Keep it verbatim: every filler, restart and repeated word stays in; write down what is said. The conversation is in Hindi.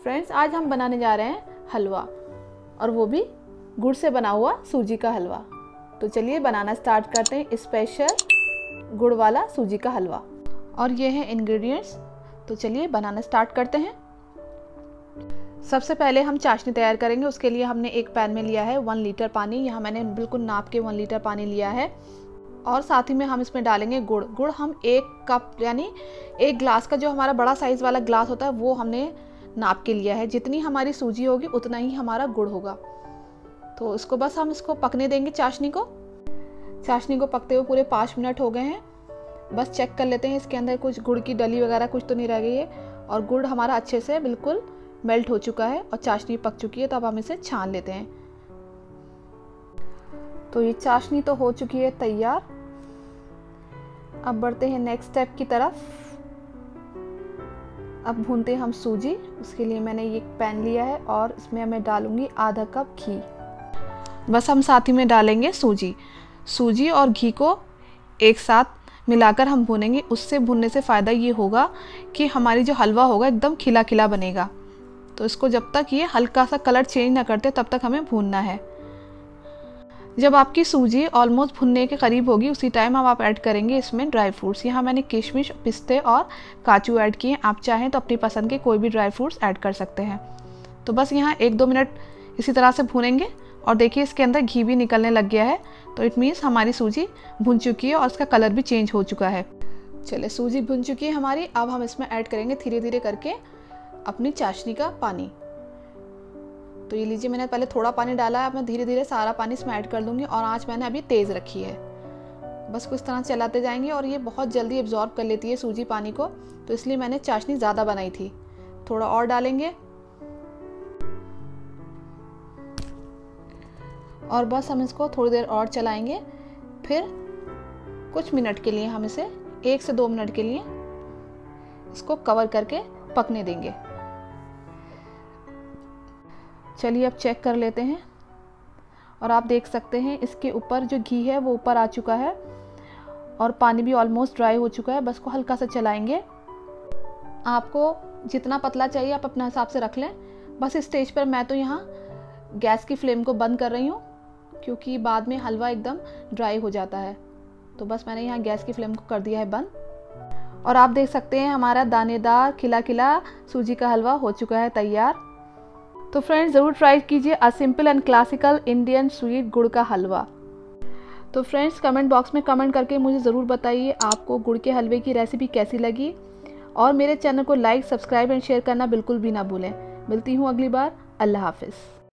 फ्रेंड्स, आज हम बनाने जा रहे हैं हलवा, और वो भी गुड़ से बना हुआ सूजी का हलवा। तो चलिए बनाना स्टार्ट करते हैं स्पेशल गुड़ वाला सूजी का हलवा। और ये हैं इंग्रेडिएंट्स। तो चलिए बनाना स्टार्ट करते हैं। सबसे पहले हम चाशनी तैयार करेंगे। उसके लिए हमने एक पैन में लिया है वन लीटर पानी। यहाँ मैंने बिल्कुल नाप के वन लीटर पानी लिया है। और साथ ही में हम इसमें डालेंगे गुड़। गुड़ हम एक कप यानी एक ग्लास का, जो हमारा बड़ा साइज़ वाला ग्लास होता है, वो हमने नाप के लिया है। जितनी हमारी सूजी होगी उतना ही हमारा गुड़ होगा। तो इसको बस हम इसको पकने देंगे। चाशनी को चाशनी को पकते हुए पूरे पाँच मिनट हो गए हैं। बस चेक कर लेते हैं इसके अंदर कुछ गुड़ की डली वगैरह कुछ तो नहीं रह गई है। और गुड़ हमारा अच्छे से बिल्कुल मेल्ट हो चुका है और चाशनी पक चुकी है। तो अब हम इसे छान लेते हैं। तो ये चाशनी तो हो चुकी है तैयार। अब बढ़ते हैं नेक्स्ट स्टेप की तरफ। अब भूनते हैं हम सूजी। उसके लिए मैंने ये पैन लिया है और इसमें मैं डालूंगी आधा कप घी। बस हम साथ ही में डालेंगे सूजी सूजी और घी को एक साथ मिलाकर हम भूनेंगे। उससे भूनने से फ़ायदा ये होगा कि हमारी जो हलवा होगा एकदम खिला खिला बनेगा। तो इसको जब तक ये हल्का सा कलर चेंज ना करते तब तक हमें भूनना है। जब आपकी सूजी ऑलमोस्ट भुनने के करीब होगी उसी टाइम हम आप ऐड करेंगे इसमें ड्राई फ्रूट्स। यहाँ मैंने किशमिश, पिस्ते और काजू ऐड किए। आप चाहें तो अपनी पसंद के कोई भी ड्राई फ्रूट्स ऐड कर सकते हैं। तो बस यहाँ एक दो मिनट इसी तरह से भूनेंगे। और देखिए इसके अंदर घी भी निकलने लग गया है। तो इट मीन्स हमारी सूजी भुन चुकी है और इसका कलर भी चेंज हो चुका है। चलिए, सूजी भुन चुकी है हमारी। अब हम इसमें ऐड करेंगे धीरे धीरे करके अपनी चाशनी का पानी। तो ये लीजिए, मैंने पहले थोड़ा पानी डाला है। अब मैं धीरे धीरे सारा पानी इसमें ऐड कर दूंगी। और आँच मैंने अभी तेज़ रखी है। बस कुछ तरह चलाते जाएंगे। और ये बहुत जल्दी एब्जॉर्ब कर लेती है सूजी पानी को, तो इसलिए मैंने चाशनी ज़्यादा बनाई थी। थोड़ा और डालेंगे और बस हम इसको थोड़ी देर और चलाएंगे। फिर कुछ मिनट के लिए हम इसे एक से दो मिनट के लिए इसको कवर करके पकने देंगे। चलिए अब चेक कर लेते हैं। और आप देख सकते हैं इसके ऊपर जो घी है वो ऊपर आ चुका है और पानी भी ऑलमोस्ट ड्राई हो चुका है। बस को हल्का सा चलाएंगे। आपको जितना पतला चाहिए आप अपने हिसाब से रख लें। बस इस स्टेज पर मैं तो यहाँ गैस की फ्लेम को बंद कर रही हूँ, क्योंकि बाद में हलवा एकदम ड्राई हो जाता है। तो बस मैंने यहाँ गैस की फ्लेम को कर दिया है बंद। और आप देख सकते हैं हमारा दानेदार खिला खिला सूजी का हलवा हो चुका है तैयार। तो फ्रेंड्स, ज़रूर ट्राई कीजिए a simple and classical Indian sweet गुड़ का हलवा। तो फ्रेंड्स, कमेंट बॉक्स में कमेंट करके मुझे ज़रूर बताइए आपको गुड़ के हलवे की रेसिपी कैसी लगी। और मेरे चैनल को लाइक, सब्सक्राइब एंड शेयर करना बिल्कुल भी ना भूलें। मिलती हूँ अगली बार। अल्लाह हाफिज़।